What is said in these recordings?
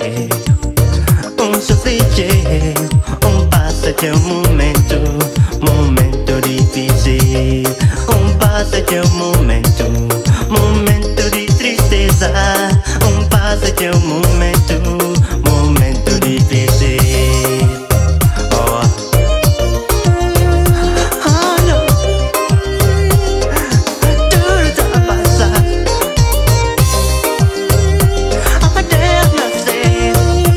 un sorriso, un passaggio, un momento difficile, un passaggio, un momento di tristezza, un passaggio, un momento difficile. Oh, oh no, tutto passa, oh Dio non sei.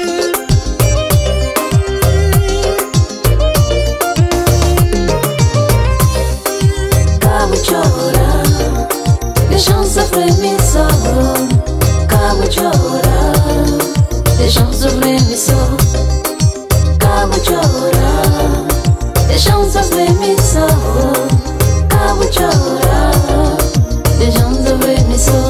Cabo chora, deixam sofrer me só. Cabo chora, deixam sofrer me só. Cabo chora, deixam sofrer me só. Cabo chora, deixam sofrer me só.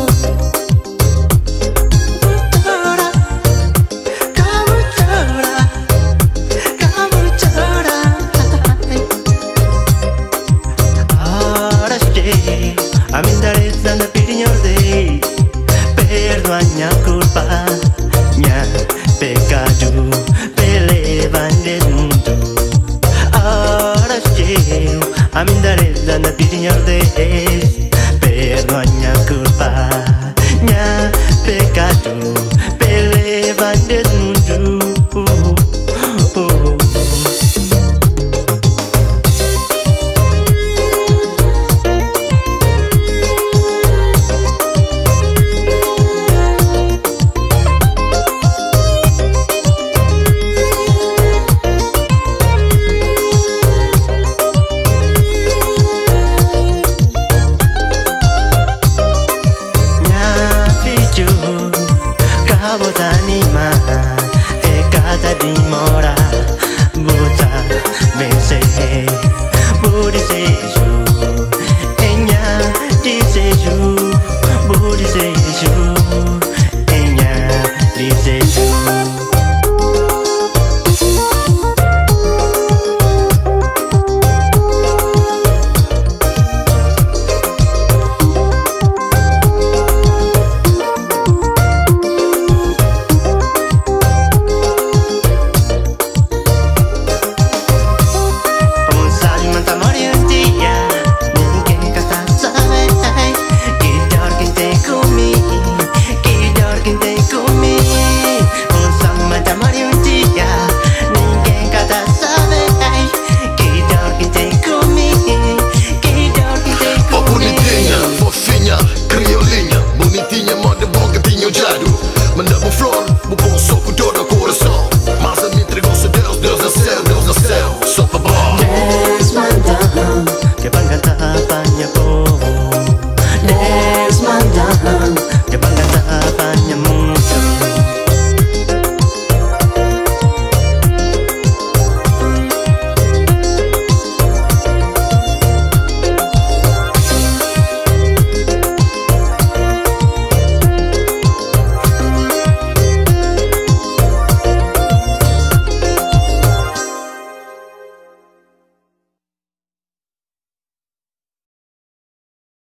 Amindarezza na pignorde, perdoa culpa, minha pecado, pelevande mundo. Ora chego, amindarezza na pignorde, perdoa culpa, minha pecado, pelevande mundo. Cabo d'anima e casa dimora, butta vence, budi seju, enya di seju, budi seju, enya di seju. Criolinha, bonitinha, moda boca, tinha o jado. Mandava flor